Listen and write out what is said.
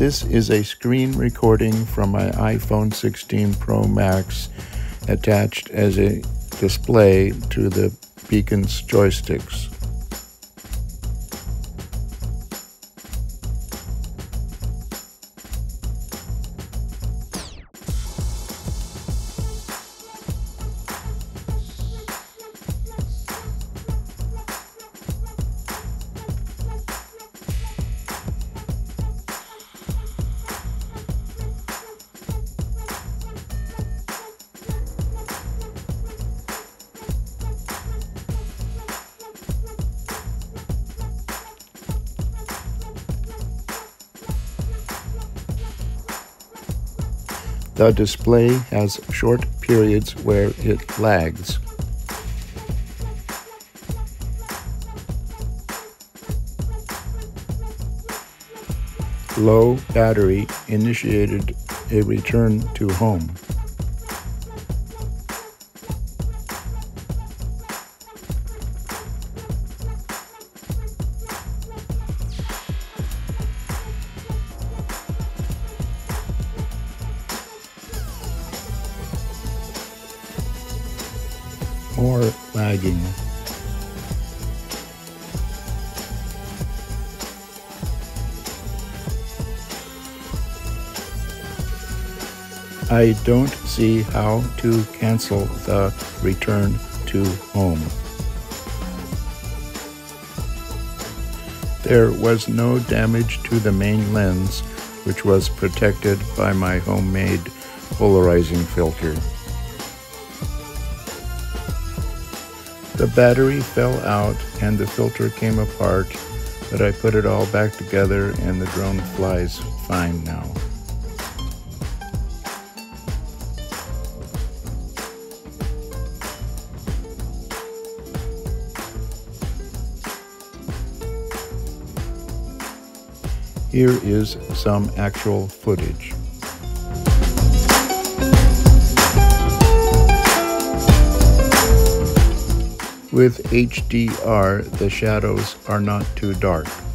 This is a screen recording from my iPhone 16 Pro Max attached as a display to the Beacon's joysticks. The display has short periods where it lags. Low battery initiated a return to home. More lagging. I don't see how to cancel the return to home. There was no damage to the main lens, which was protected by my homemade polarizing filter. The battery fell out and the filter came apart, but I put it all back together and the drone flies fine now. Here is some actual footage. With HDR, the shadows are not too dark.